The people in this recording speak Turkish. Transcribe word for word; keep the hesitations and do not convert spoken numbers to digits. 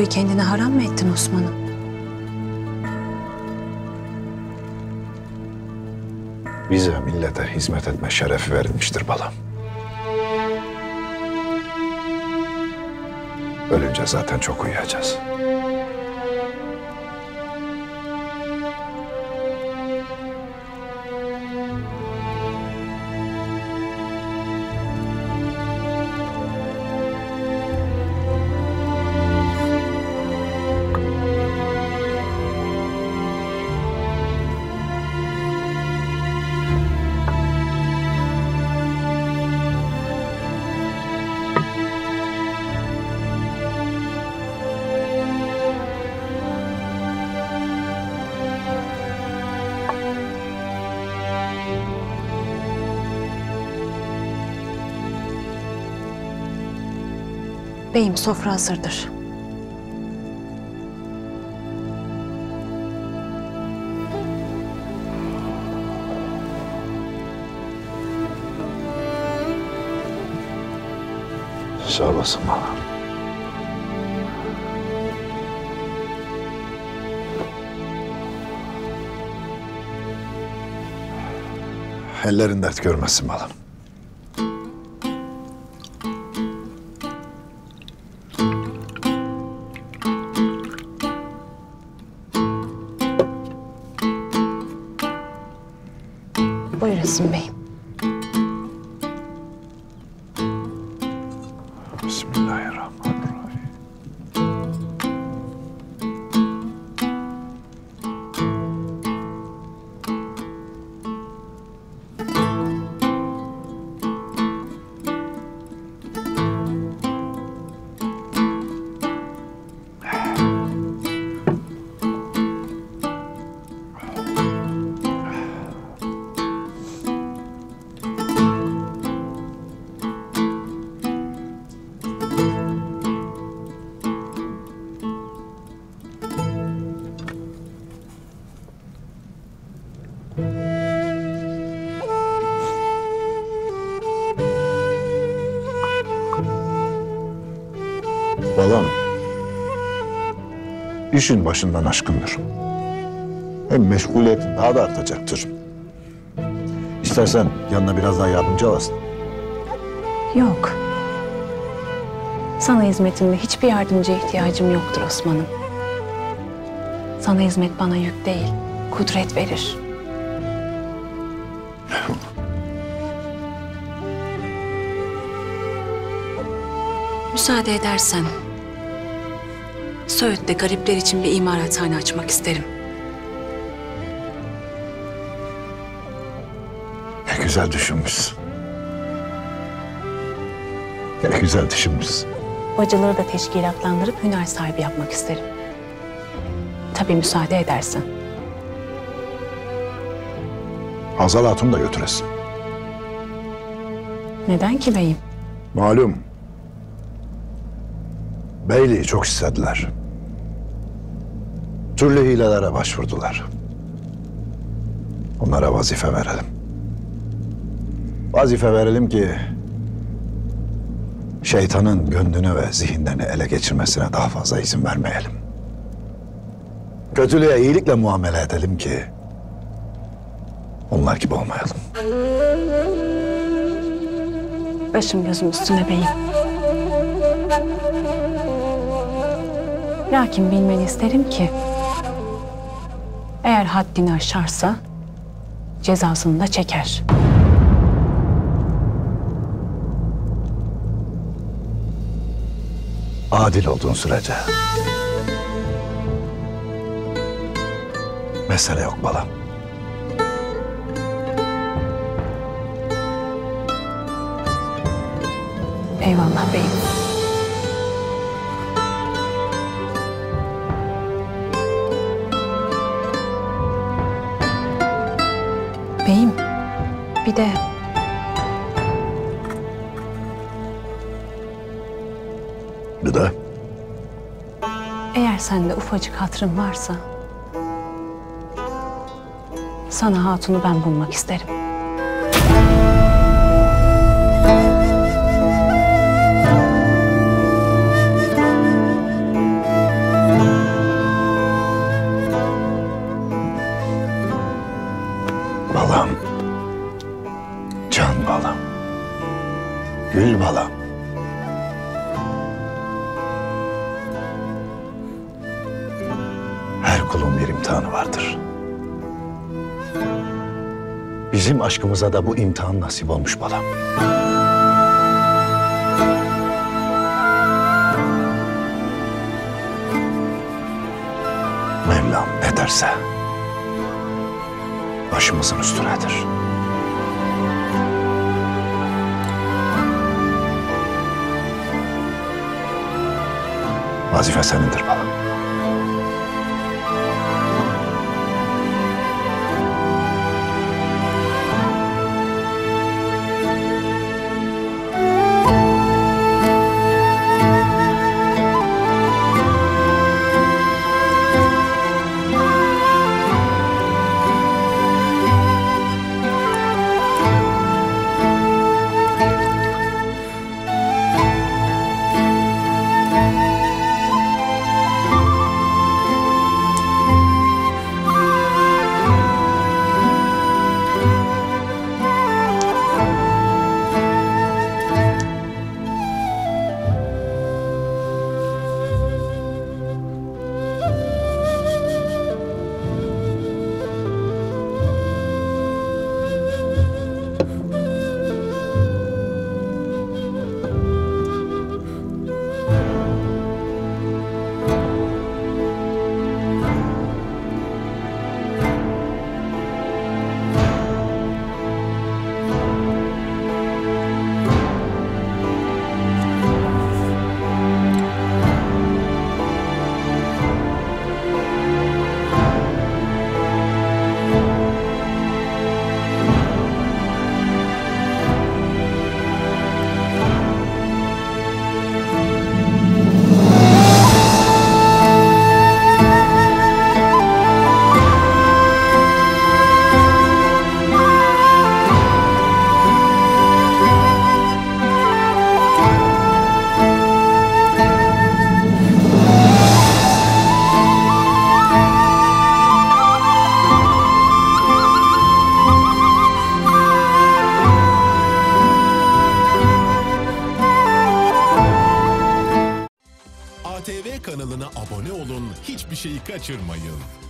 hizmetimi kendine haram mı ettin Osman'ım? Bize millete hizmet etme şerefi verilmiştir balam. Ölünce zaten çok uyuyacağız. Beyim, sofra hazırdır. Sağ olasın bana. Ellerin dert görmesin balam. Buyurasın beyim. Bismillahirrahmanirrahim. Balam, işin başından aşkındır. Hem meşguliyetin daha da artacaktır. İstersen yanına biraz daha yardımcı alasın. Yok. Sana hizmetimde hiçbir yardımcıya ihtiyacım yoktur Osman'ım. Sana hizmet bana yük değil, kudret verir. Müsaade edersen, Söğüt'te garipler için bir imarathane açmak isterim. Ne güzel düşünmüşsün. Ne güzel düşünmüşsün. Bacıları da teşkilatlandırıp hüner sahibi yapmak isterim. Tabii müsaade edersen. Hazal Hatun da götüresin. Neden ki beyim? Malum. Beyliği çok istediler. Türlü hilelere başvurdular. Onlara vazife verelim. Vazife verelim ki şeytanın gönlünü ve zihinlerini ele geçirmesine daha fazla izin vermeyelim. Kötülüğe iyilikle muamele edelim ki onlar gibi olmayalım. Başım gözüm üstüne beyim. Lakin bilmeni isterim ki eğer haddini aşarsa cezasını da çeker. Adil olduğun sürece mesele yok balam. Eyvallah beyim. Beyim, bir de Bir de eğer sende ufacık hatırın varsa sana hatunu ben bulmak isterim. Her kulun bir imtihanı vardır. Bizim aşkımıza da bu imtihan nasip olmuş balam. Mevlam ne derse başımızın üstünedir. Vazife senindir balam. A T V kanalına abone olun, hiçbir şeyi kaçırmayın.